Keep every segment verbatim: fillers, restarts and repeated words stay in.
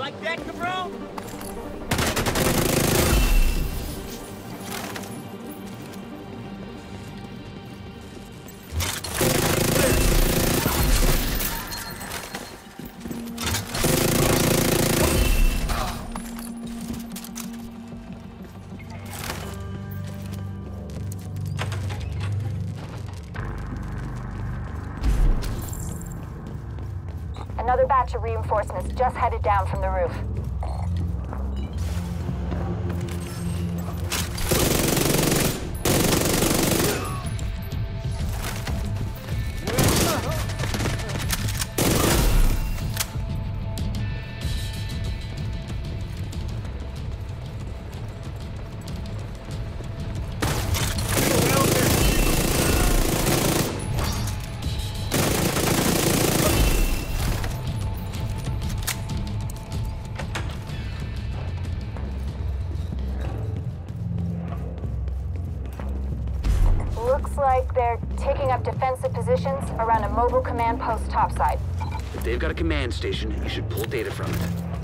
like that, cabron? Another batch of reinforcements just headed down from the roof. Looks like they're taking up defensive positions around a mobile command post topside. If they've got a command station, you should pull data from it.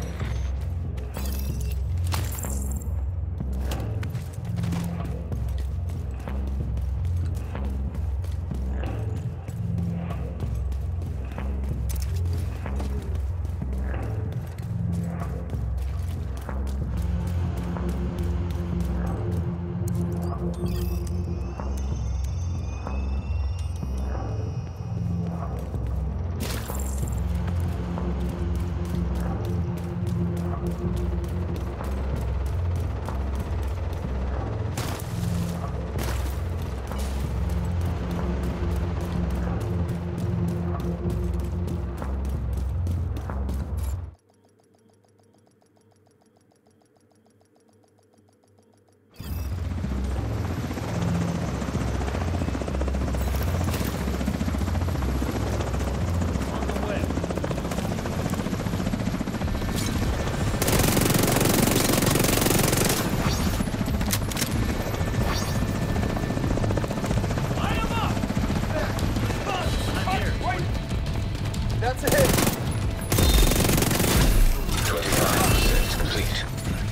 That's a hit. twenty-five percent complete.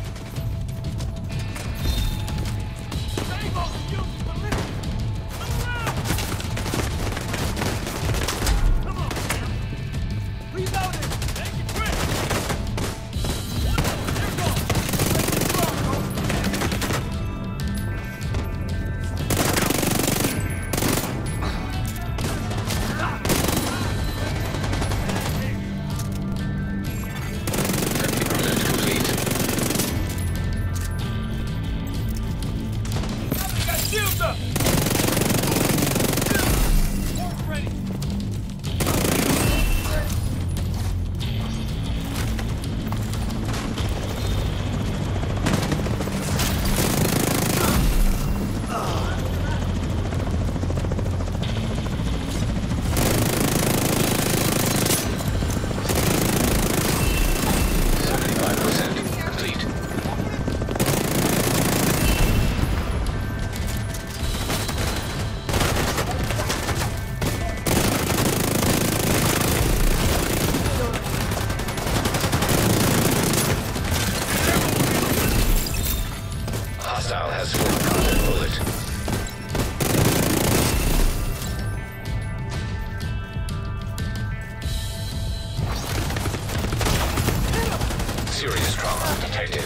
Hostile has full contact bullet. Serious trauma detected.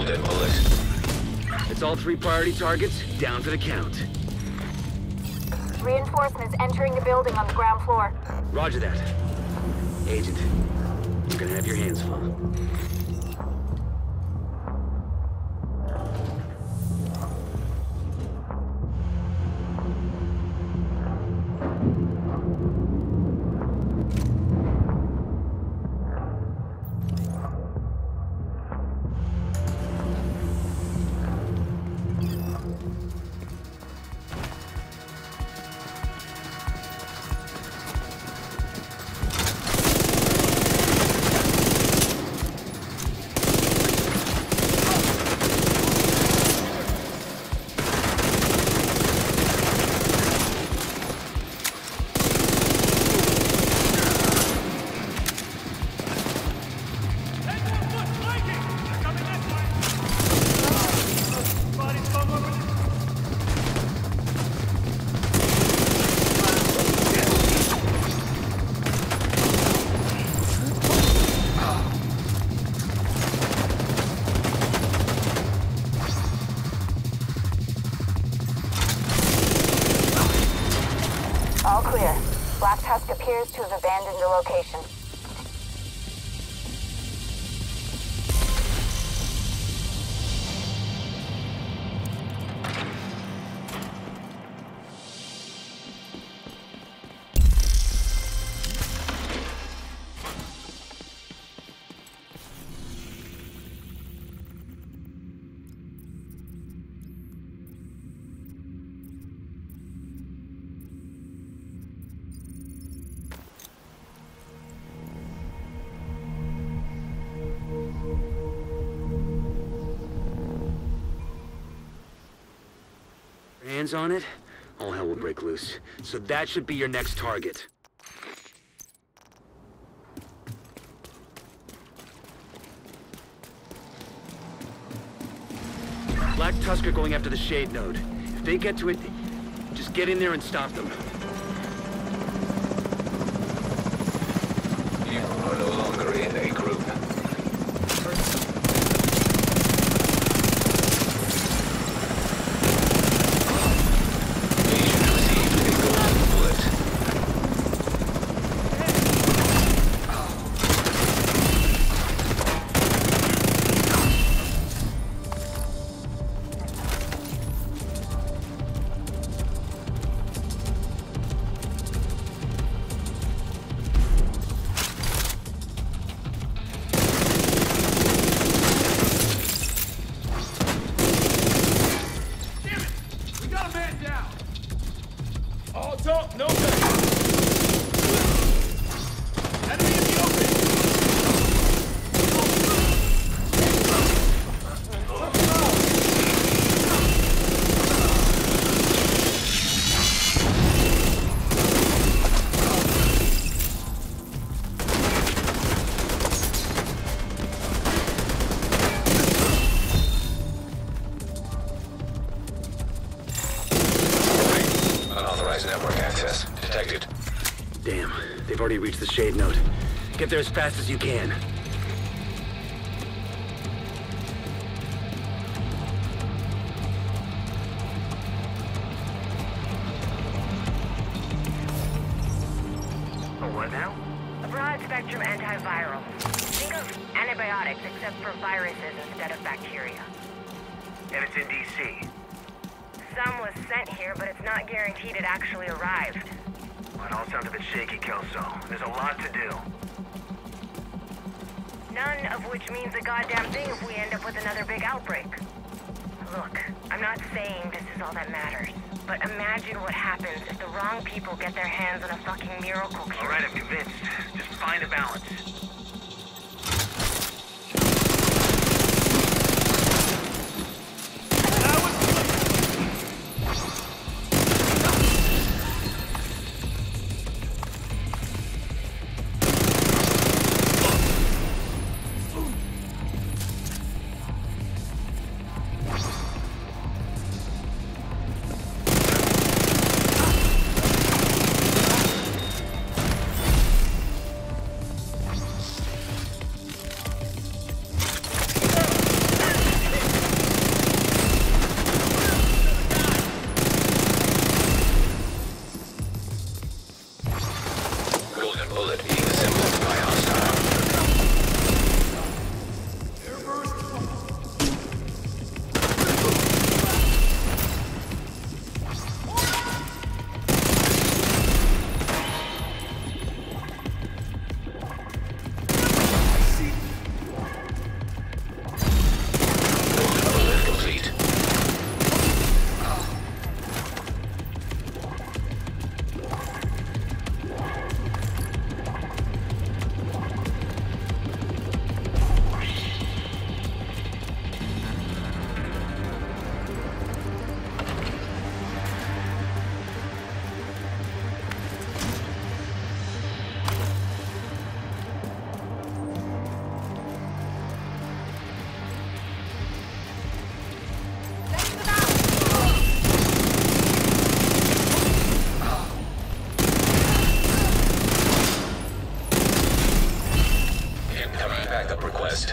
Contact bullet. It's all three priority targets, down for the count. Reinforcements entering the building on the ground floor. Roger that. Agent, you're gonna have your hands full. All clear. Black Tusk appears to have abandoned the location. Hands on it, all hell will break loose. So that should be your next target. Black Tusk are going after the Shade Node. If they get to it, just get in there and stop them. You are no longer in a group. All talk, no back. Enemy in the open. Unauthorized network access detected. Damn, they've already reached the Shade Node. Get there as fast as you can. Oh, what now? A broad-spectrum antiviral. Think of antibiotics except for viruses instead of bacteria. And it's in D C. Some was sent here, but it's not guaranteed it actually arrived. Well, it all sounds a bit shaky, Kelso. There's a lot to do. None of which means a goddamn thing if we end up with another big outbreak. Look, I'm not saying this is all that matters, but imagine what happens if the wrong people get their hands on a fucking miracle cure. All right, I'm convinced. Just find a balance. bullet being assembled by hostile. Request.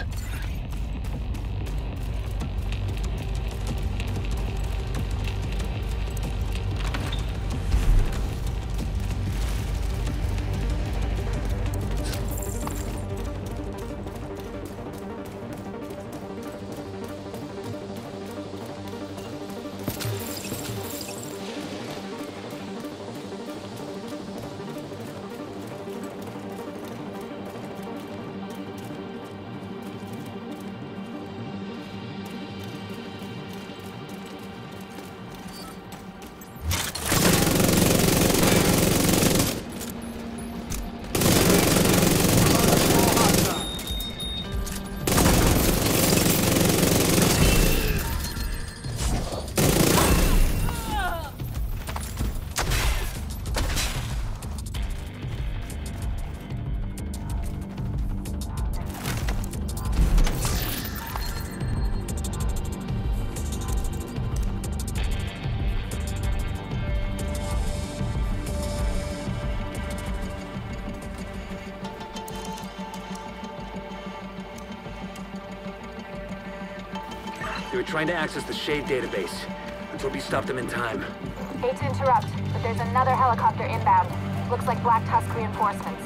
They were trying to access the Shade database. Let's hope you stopped them in time. Hate to interrupt, but there's another helicopter inbound. Looks like Black Tusk reinforcements.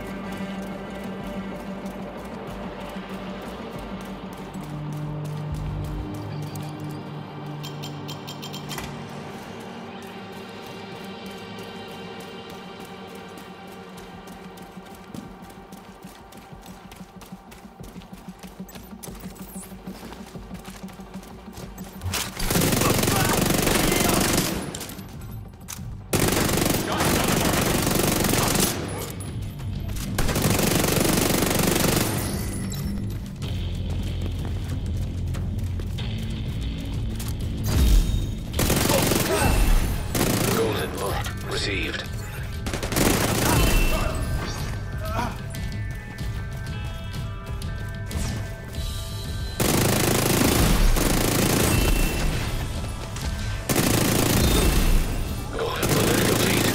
Received. Golden bullet complete.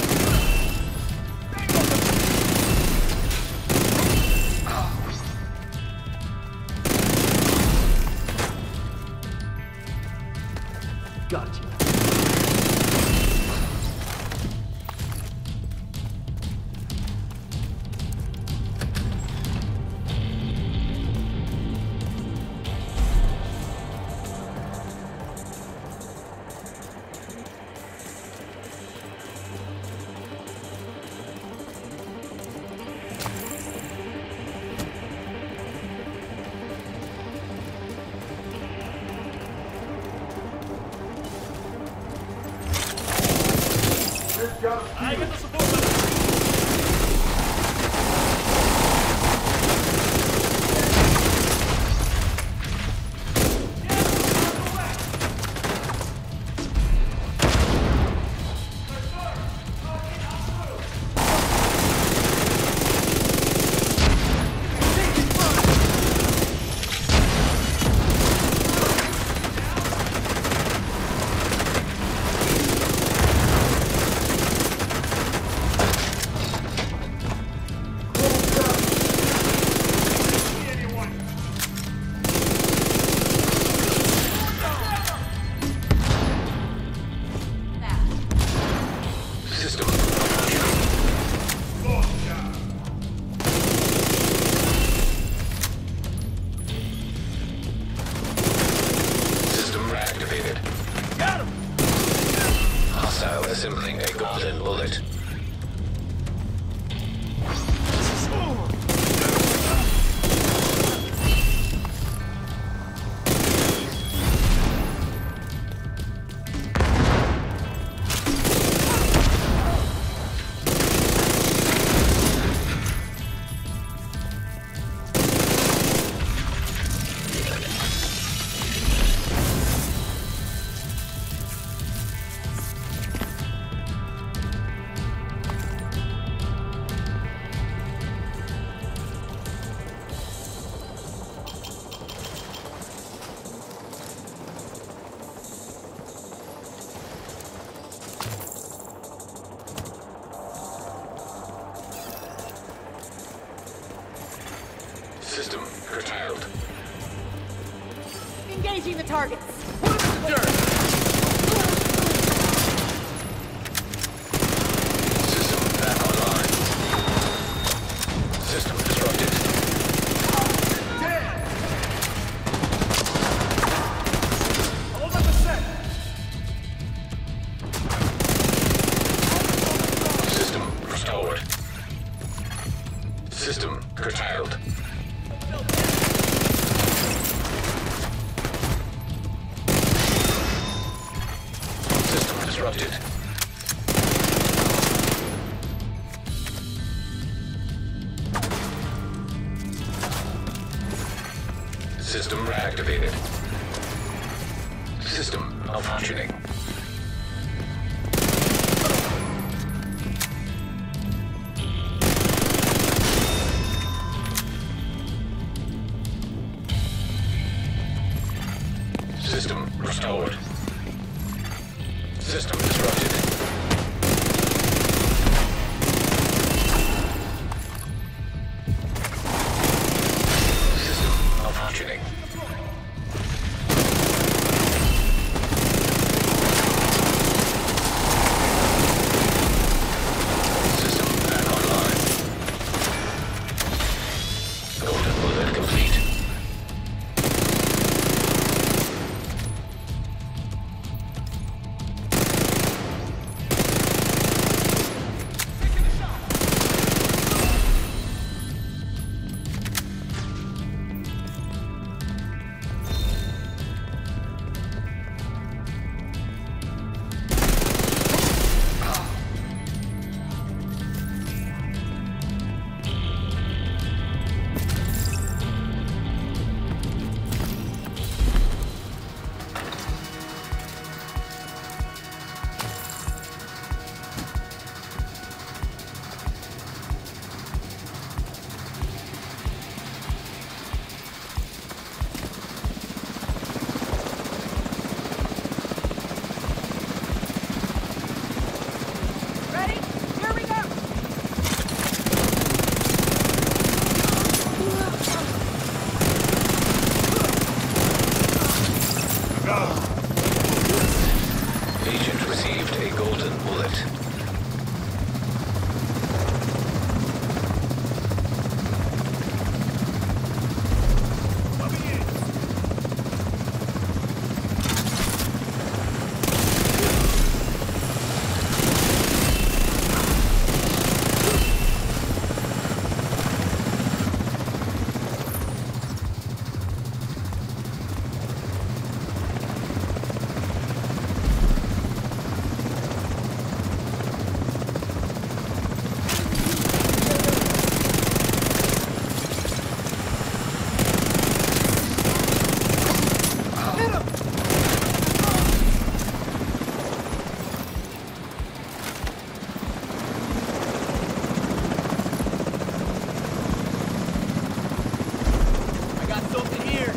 Gotcha. I get the support. System curtailed. Engaging the targets. Put him in the dirt! System back online. System disrupted. Dead! Hold up a sec! System restored. System curtailed. System disrupted. System reactivated. System malfunctioning. System restored. System disrupted. System malfunctioning. System back online. Golden bullet complete. Ready? Here we go! Agent received a golden bullet. Coming in! I got something here.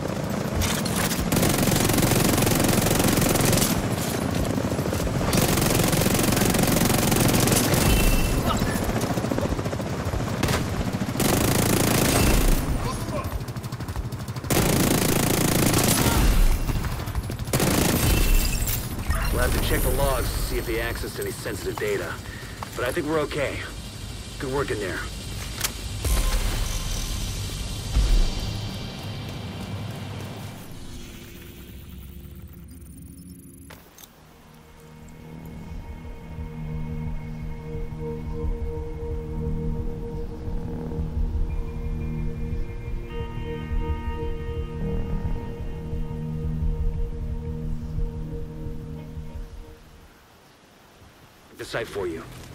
We'll have to check the logs to see if they accessed any sensitive data. But I think we're okay. Good work in there. The site for you.